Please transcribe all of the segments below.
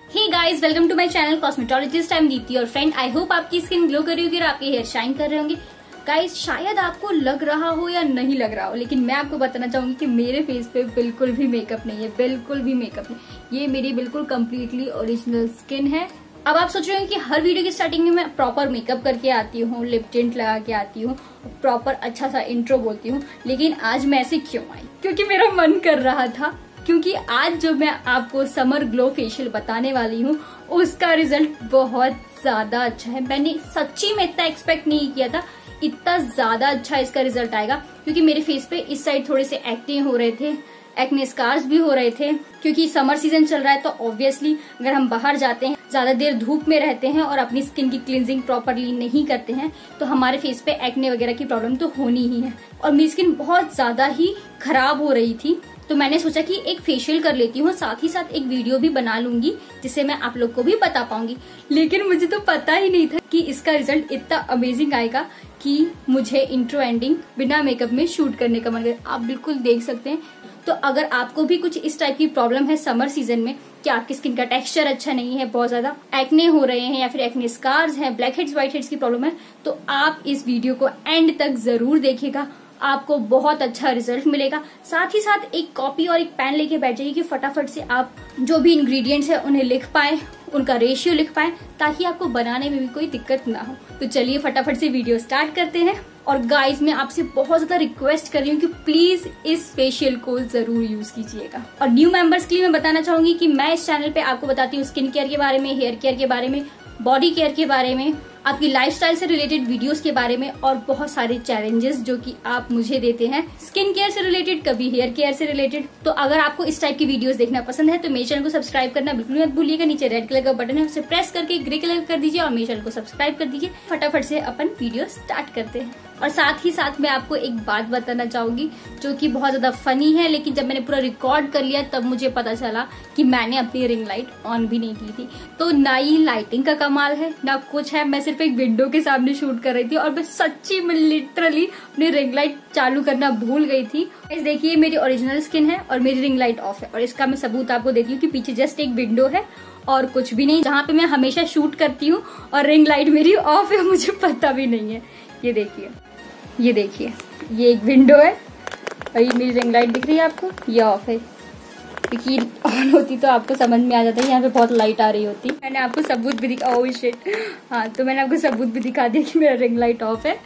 Hey guys, welcome to my channel cosmetologist. I am Deepti और friend, I hope आपकी skin glow कर रही होगी और आपके हेयर शाइन कर रहे होंगे। गाइस, शायद आपको लग रहा हो या नहीं लग रहा हो, लेकिन मैं आपको बताना चाहूंगी कि मेरे फेस पे बिल्कुल भी मेकअप नहीं है, बिल्कुल भी मेकअप नहीं। ये मेरी बिल्कुल कम्प्लीटली ओरिजिनल स्किन है। अब आप सोच रहे हो कि हर वीडियो की स्टार्टिंग में मैं प्रॉपर मेकअप करके आती हूँ, लिप टिंट लगा के आती हूँ, प्रॉपर अच्छा सा इंट्रो बोलती हूँ, लेकिन आज मैं ऐसे क्यों आई? क्योंकि मेरा मन कर रहा था। क्योंकि आज जो मैं आपको समर ग्लो फेशियल बताने वाली हूँ उसका रिजल्ट बहुत ज्यादा अच्छा है। मैंने सच्ची में इतना एक्सपेक्ट नहीं किया था इतना ज्यादा अच्छा इसका रिजल्ट आएगा, क्योंकि मेरे फेस पे इस साइड थोड़े से एक्ने हो रहे थे, एक्ने स्कार्स भी हो रहे थे। क्योंकि समर सीजन चल रहा है तो ऑब्वियसली अगर हम बाहर जाते हैं, ज्यादा देर धूप में रहते हैं और अपनी स्किन की क्लींजिंग प्रॉपरली नहीं करते हैं तो हमारे फेस पे एक्ने वगैरह की प्रॉब्लम तो होनी ही है। और मेरी स्किन बहुत ज्यादा ही खराब हो रही थी, तो मैंने सोचा कि एक फेशियल कर लेती हूँ, साथ ही साथ एक वीडियो भी बना लूंगी जिससे मैं आप लोग को भी बता पाऊंगी। लेकिन मुझे तो पता ही नहीं था कि इसका रिजल्ट इतना अमेजिंग आएगा कि मुझे इंट्रो एंडिंग बिना मेकअप में शूट करने का मन करे। आप बिल्कुल देख सकते हैं। तो अगर आपको भी कुछ इस टाइप की प्रॉब्लम है समर सीजन में कि आपकी स्किन का टेक्सचर अच्छा नहीं है, बहुत ज्यादा एक्ने हो रहे हैं या फिर एक्ने स्कार्स हैं, ब्लैक हेड्स व्हाइट हेड्स की प्रॉब्लम है, तो आप इस वीडियो को एंड तक जरूर देखिएगा। आपको बहुत अच्छा रिजल्ट मिलेगा। साथ ही साथ एक कॉपी और एक पेन लेके बैठ जाइए कि फटाफट से आप जो भी इंग्रेडिएंट्स है उन्हें लिख पाए, उनका रेशियो लिख पाए, ताकि आपको बनाने में भी कोई दिक्कत ना हो। तो चलिए फटाफट से वीडियो स्टार्ट करते हैं। और गाइज, मैं आपसे बहुत ज्यादा रिक्वेस्ट कर रही हूँ कि प्लीज इस फेशियल को जरूर यूज कीजिएगा। और न्यू मेंबर्स के लिए मैं बताना चाहूंगी कि मैं इस चैनल पे आपको बताती हूँ स्किन केयर के बारे में, हेयर केयर के बारे में, बॉडी केयर के बारे में, आपकी लाइफस्टाइल से रिलेटेड वीडियोस के बारे में और बहुत सारे चैलेंजेस जो कि आप मुझे देते हैं स्किन केयर से रिलेटेड, कभी हेयर केयर से रिलेटेड। तो अगर आपको इस टाइप की वीडियोस देखना पसंद है तो मेरे चैनल को सब्सक्राइब करना बिल्कुल मत भूलिएगा। नीचे रेड कलर का बटन है, उसे प्रेस करके ग्रे कलर कर दीजिए और मेरे चैनल को सब्सक्राइब कर दीजिए। फटाफट से अपन वीडियो स्टार्ट करते हैं। और साथ ही साथ मैं आपको एक बात बताना चाहूंगी जो कि बहुत ज्यादा फनी है, लेकिन जब मैंने पूरा रिकॉर्ड कर लिया तब मुझे पता चला कि मैंने अपनी रिंग लाइट ऑन भी नहीं की थी। तो ना ही लाइटिंग का कमाल है ना कुछ है, मैं सिर्फ एक विंडो के सामने शूट कर रही थी और मैं सच्ची में लिटरली अपनी रिंग लाइट चालू करना भूल गई थी। इस देखिए मेरी ओरिजिनल स्किन है और मेरी रिंग लाइट ऑफ है, और इसका मैं सबूत आपको देती हूँ कि पीछे जस्ट एक विंडो है और कुछ भी नहीं, जहाँ पे मैं हमेशा शूट करती हूँ, और रिंग लाइट मेरी ऑफ है, मुझे पता भी नहीं है। ये देखिए, ये देखिए, ये एक विंडो है और ये मेरी रिंग लाइट दिख रही है आपको, ये ऑफ है। क्योंकि ऑन होती तो आपको समझ में आ जाता है यहाँ पे बहुत लाइट आ रही होती। मैंने आपको सबूत भी दिखा, ओह शिट, हाँ, तो मैंने आपको सबूत भी दिखा दिया कि मेरा रिंग लाइट ऑफ है।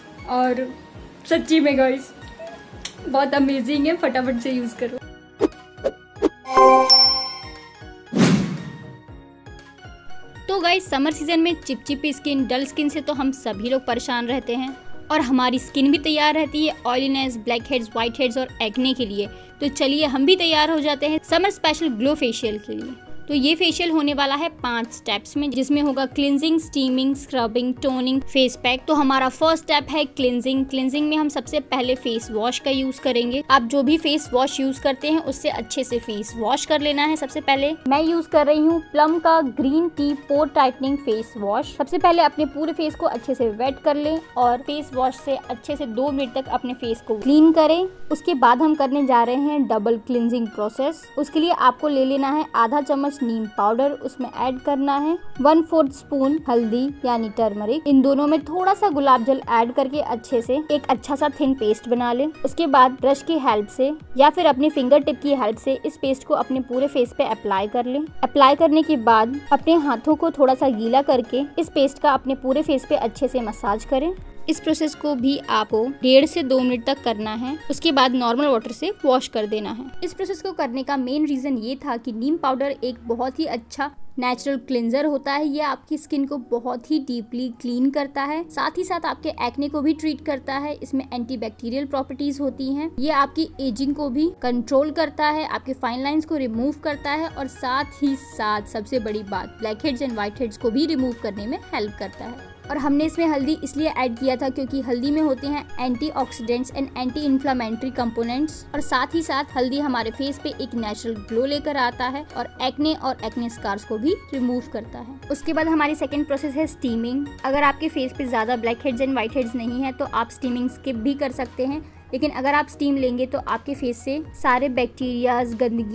और सच्ची में गाइस बहुत अमेजिंग है, फटाफट से यूज करो। तो गाइस, समर सीजन में चिपचिपी स्किन, डल स्किन से तो हम सभी लोग परेशान रहते हैं और हमारी स्किन भी तैयार रहती है oiliness, black heads, white heads और एक्ने के लिए। तो चलिए हम भी तैयार हो जाते हैं समर स्पेशल ग्लो फेशियल के लिए। तो ये फेशियल होने वाला है 5 स्टेप्स में, जिसमें होगा cleansing, steaming, scrubbing, toning, face pack. तो हमारा फर्स्ट स्टेप है क्लिनजिंग। क्लिनजिंग में हम सबसे पहले फेस वॉश का यूज करेंगे। आप जो भी फेस वॉश यूज करते हैं उससे अच्छे से फेस वॉश कर लेना है। सबसे पहले मैं यूज कर रही हूँ प्लम का green tea pore tightening face wash. सबसे पहले अपने पूरे फेस को अच्छे से वेट कर लें और फेस वॉश से अच्छे से 2 मिनट तक अपने फेस को क्लीन करें। उसके बाद हम करने जा रहे हैं डबल क्लिनजिंग प्रोसेस। उसके लिए आपको ले लेना है आधा चम्मच नीम पाउडर, उसमें ऐड करना है 1/4 स्पून हल्दी यानी टर्मरिक। इन दोनों में थोड़ा सा गुलाब जल ऐड करके अच्छे से एक अच्छा सा थिन पेस्ट बना लें। उसके बाद ब्रश की हेल्प से या फिर अपने फिंगर टिप की हेल्प से इस पेस्ट को अपने पूरे फेस पे अप्लाई कर लें। अप्लाई करने के बाद अपने हाथों को थोड़ा सा गीला करके इस पेस्ट का अपने पूरे फेस पे अच्छे से मसाज करें। इस प्रोसेस को भी आपको 1.5 से 2 मिनट तक करना है। उसके बाद नॉर्मल वाटर से वॉश कर देना है। इस प्रोसेस को करने का मेन रीजन ये था कि नीम पाउडर एक बहुत ही अच्छा नेचुरल क्लिंजर होता है। ये आपकी स्किन को बहुत ही डीपली क्लीन करता है, साथ ही साथ आपके एक्ने को भी ट्रीट करता है। इसमें एंटीबैक्टीरियल प्रॉपर्टीज होती हैं। ये आपकी एजिंग को भी कंट्रोल करता है, आपके फाइन लाइंस को रिमूव करता है और साथ ही साथ सबसे बड़ी बात, black heads and white heads को भी रिमूव करने में हेल्प करता है। और हमने इसमें हल्दी इसलिए ऐड किया था क्योंकि हल्दी में होते हैं antioxidants and anti inflammatory components, और साथ ही साथ हल्दी हमारे फेस पे एक नेचुरल ग्लो लेकर आता है और एक्ने स्कार्स को भी रिमूव करता है। उसके बाद हमारी सेकंड प्रोसेस है स्टीमिंग। अगर आपके फेस पे ज्यादा black heads and white heads नहीं है तो आप स्टीमिंग स्किप भी कर सकते हैं, लेकिन अगर आप स्टीम लेंगे तो आपके फेस से सारे बैक्टीरियाज, गंदगी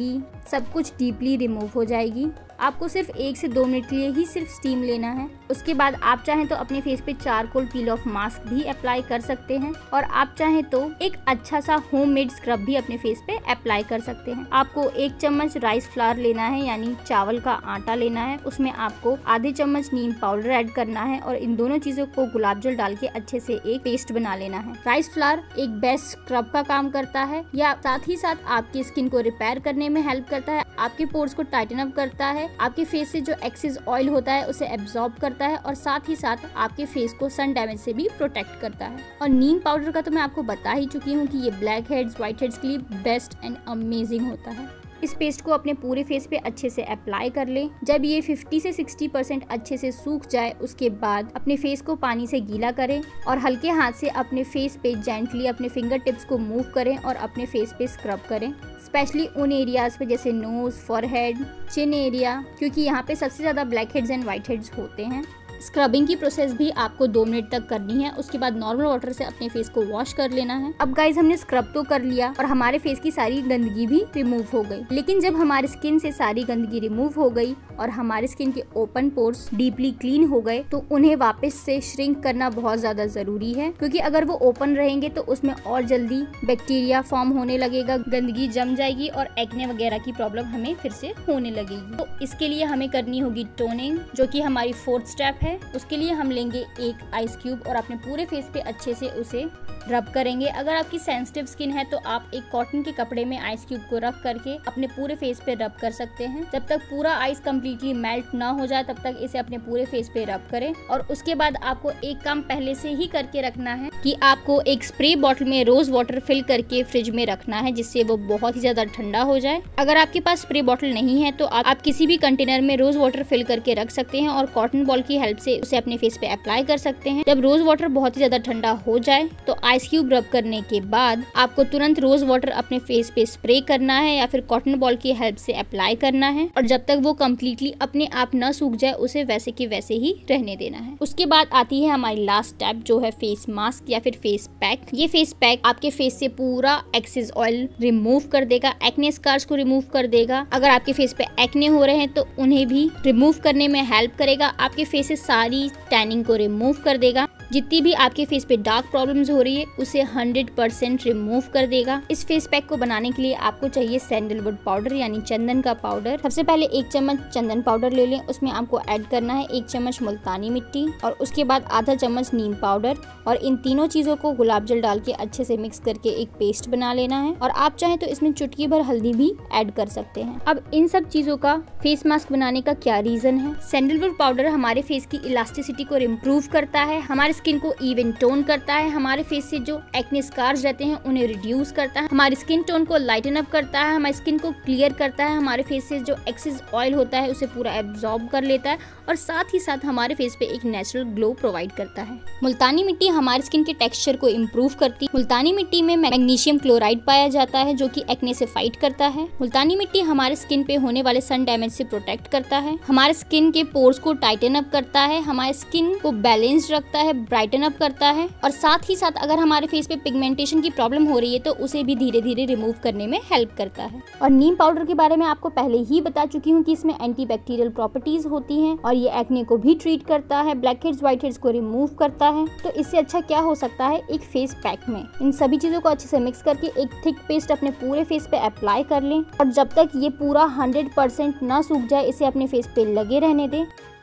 सब कुछ डीपली रिमूव हो जाएगी। आपको सिर्फ 1 से 2 मिनट के लिए ही सिर्फ स्टीम लेना है। उसके बाद आप चाहें तो अपने फेस पे चारकोल पील ऑफ मास्क भी अप्लाई कर सकते हैं और आप चाहें तो एक अच्छा सा होममेड स्क्रब भी अपने फेस पे अप्लाई कर सकते हैं। आपको 1 चम्मच राइस फ्लावर लेना है, यानी चावल का आटा लेना है। उसमें आपको आधे चम्मच नीम पाउडर ऐड करना है और इन दोनों चीजों को गुलाब जल डाल के अच्छे से एक पेस्ट बना लेना है। राइस फ्लावर एक बेस्ट स्क्रब का काम करता है, या साथ ही साथ आपकी स्किन को रिपेयर करने में हेल्प करता है, आपके पोर्स को टाइटन अप करता है, आपके फेस से जो एक्सेस ऑयल होता है उसे एब्जॉर्ब करता है और साथ ही साथ आपके फेस को सन डैमेज से भी प्रोटेक्ट करता है। और नीम पाउडर का तो मैं आपको बता ही चुकी हूँ कि ये ब्लैक हेड्स, व्हाइट हेड्स के लिए बेस्ट एंड अमेजिंग होता है। इस पेस्ट को अपने पूरे फेस पे अच्छे से अप्लाई कर लें। जब ये 50 से 60% अच्छे से सूख जाए उसके बाद अपने फेस को पानी से गीला करें और हल्के हाथ से अपने फेस पे जेंटली अपने फिंगर टिप्स को मूव करें और अपने फेस पे स्क्रब करें, स्पेशली उन एरियाज पे जैसे नोज, फॉरहेड, चिन एरिया, क्योंकि यहाँ पे सबसे ज्यादा black heads and white heads होते हैं। स्क्रबिंग की प्रोसेस भी आपको 2 मिनट तक करनी है। उसके बाद नॉर्मल वाटर से अपने फेस को वॉश कर लेना है। अब गाइज हमने स्क्रब तो कर लिया और हमारे फेस की सारी गंदगी भी रिमूव हो गई, लेकिन जब हमारी स्किन से सारी गंदगी रिमूव हो गई और हमारी स्किन के ओपन पोर्स डीपली क्लीन हो गए तो उन्हें वापस से श्रिंक करना बहुत ज्यादा जरूरी है, क्योंकि अगर वो ओपन रहेंगे तो उसमें और जल्दी बैक्टीरिया फॉर्म होने लगेगा, गंदगी जम जाएगी और एक्ने वगैरह की प्रॉब्लम हमें फिर से होने लगेगी। तो इसके लिए हमें करनी होगी टोनिंग, जो कि हमारी 4th स्टेप है। उसके लिए हम लेंगे एक आइस क्यूब और अपने पूरे फेस पे अच्छे से उसे रब करेंगे। अगर आपकी सेंसिटिव स्किन है तो आप एक कॉटन के कपड़े में आइस क्यूब को रख करके अपने पूरे फेस पे रब कर सकते हैं। जब तक पूरा आइस कंप्लीटली मेल्ट ना हो जाए तब तक इसे अपने पूरे फेस पे रब करें। और उसके बाद आपको एक काम पहले से ही करके रखना है कि आपको एक स्प्रे बॉटल में रोज वाटर फिल करके फ्रिज में रखना है, जिससे वो बहुत ही ज्यादा ठंडा हो जाए। अगर आपके पास स्प्रे बॉटल नहीं है तो आप किसी भी कंटेनर में रोज वाटर फिल करके रख सकते हैं और कॉटन बॉल की हेल्प से उसे अपने फेस पे अप्लाई कर सकते हैं। जब रोज वाटर बहुत ही ज्यादा ठंडा हो जाए तो आइस क्यूब रब करने के बाद आपको तुरंत रोज वाटर अपने फेस पे स्प्रे करना है या फिर कॉटन बॉल की हेल्प से अप्लाई करना है और जब तक वो कम्प्लीटली अपने आप न सूख जाए उसे वैसे के वैसे ही रहने देना है। उसके बाद आती है हमारी लास्ट स्टेप, जो है फेस मास्क या फिर फेस पैक। ये फेस पैक आपके फेस से पूरा एक्सेस ऑयल रिमूव कर देगा, एक्ने स्कार्स को रिमूव कर देगा। अगर आपके फेस पे एक्ने हो रहे हैं तो उन्हें भी रिमूव करने में हेल्प करेगा। आपके फेस से सारी टैनिंग को रिमूव कर देगा। जितनी भी आपके फेस पे डार्क प्रॉब्लम्स हो रही है उसे 100% रिमूव कर देगा। इस फेस पैक को बनाने के लिए आपको चाहिए सैंडलवुड पाउडर यानी चंदन का पाउडर। सबसे पहले 1 चम्मच चंदन पाउडर ले लें, उसमें आपको ऐड करना है 1 चम्मच मुल्तानी मिट्टी और उसके बाद आधा चम्मच नीम पाउडर और इन तीनों चीजों को गुलाब जल डाल के अच्छे से मिक्स करके एक पेस्ट बना लेना है। और आप चाहें तो इसमें चुटकी भर हल्दी भी ऐड कर सकते हैं। अब इन सब चीजों का फेस मास्क बनाने का क्या रीजन है? सैंडलवुड पाउडर हमारे फेस की इलास्टिसिटी को इम्प्रूव करता है, हमारे स्किन को इवन टोन करता है, हमारे फेस से जो एक्ने स्कार्स रहते हैं उन्हें रिड्यूस करता है, हमारी स्किन टोन को लाइटन अप करता है, हमारी स्किन को क्लियर करता है, हमारे फेस से जो एक्सेस ऑयल होता है उसे पूरा एब्जॉर्ब कर लेता है और साथ ही साथ हमारे फेस पे एक नेचुरल ग्लो प्रोवाइड करता है। मुल्तानी मिट्टी हमारी स्किन के टेक्सचर को इम्प्रूव करती है। मुल्तानी मिट्टी में मैग्नीशियम क्लोराइड पाया जाता है जो कि एक्ने से फाइट करता है। मुल्तानी मिट्टी हमारे स्किन पे होने वाले सन डैमेज से प्रोटेक्ट करता है, हमारे स्किन के पोर्स को टाइटन अप करता है, हमारे स्किन को बैलेंस्ड रखता है, ब्राइटन अप करता है और साथ ही साथ अगर हमारे फेस पे पिगमेंटेशन की प्रॉब्लम हो रही है तो उसे भी धीरे धीरे रिमूव करने में हेल्प करता है। और नीम पाउडर के बारे में आपको पहले ही बता चुकी हूँ कि इसमें एंटीबैक्टीरियल प्रॉपर्टीज होती हैं और ये एक्ने को भी ट्रीट करता है, ब्लैक हेड्स व्हाइट हेड्स को रिमूव करता है। तो इससे अच्छा क्या हो सकता है एक फेस पैक में। इन सभी चीजों को अच्छे से मिक्स करके एक थिक पेस्ट अपने पूरे फेस पे अप्लाई कर लें और जब तक ये पूरा 100% ना सूख जाए इसे अपने फेस पे लगे रहने दें।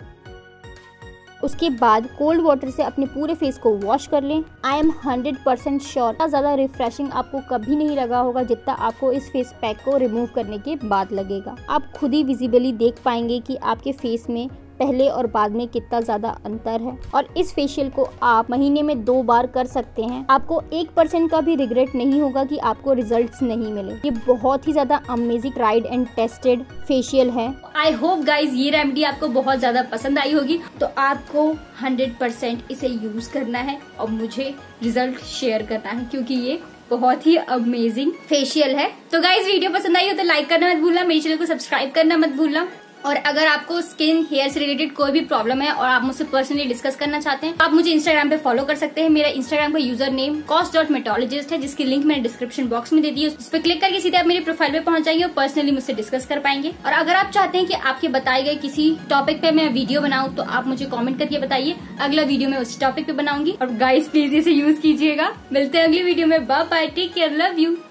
उसके बाद कोल्ड वाटर से अपने पूरे फेस को वॉश कर लें। आई एम 100% श्योर ज्यादा रिफ्रेशिंग आपको कभी नहीं लगा होगा जितना आपको इस फेस पैक को रिमूव करने के बाद लगेगा। आप खुद ही विजिबली देख पाएंगे कि आपके फेस में पहले और बाद में कितना ज्यादा अंतर है। और इस फेशियल को आप महीने में 2 बार कर सकते हैं। आपको 1% का भी रिग्रेट नहीं होगा कि आपको रिजल्ट्स नहीं मिले। ये बहुत ही ज्यादा amazing tried and tested facial है। आई होप गाइज ये रेमेडी आपको बहुत ज्यादा पसंद आई होगी, तो आपको 100% इसे यूज करना है और मुझे रिजल्ट शेयर करना है क्योंकि ये बहुत ही अमेजिंग फेशियल है। तो गाइज वीडियो पसंद आई हो तो लाइक करना मत भूलना, मेरे चैनल को सब्सक्राइब करना मत भूलना और अगर आपको स्किन हेयर से रिलेटेड कोई भी प्रॉब्लम है और आप मुझसे पर्सनली डिस्कस करना चाहते हैं, आप मुझे इंस्टाग्राम पे फॉलो कर सकते हैं। मेरा इंस्टाग्राम का यूजर नेम cos.metologist है, जिसकी लिंक मैंने डिस्क्रिप्शन बॉक्स में दे दी है। उस पर क्लिक करके सीधे आप मेरी प्रोफाइल पे पहुंच जाएंगे और पर्सनली मुझसे डिस्कस कर पाएंगे। और अगर आप चाहते हैं कि आपके बताए गए किसी टॉपिक पे मैं वीडियो बनाऊं तो आप मुझे कॉमेंट करके बताइए, अगला वीडियो मैं उस टॉपिक पे बनाऊंगी। और गाइस प्लीज इसे यूज कीजिएगा। मिलते हैं अगली वीडियो में। Bye bye, take care, love you.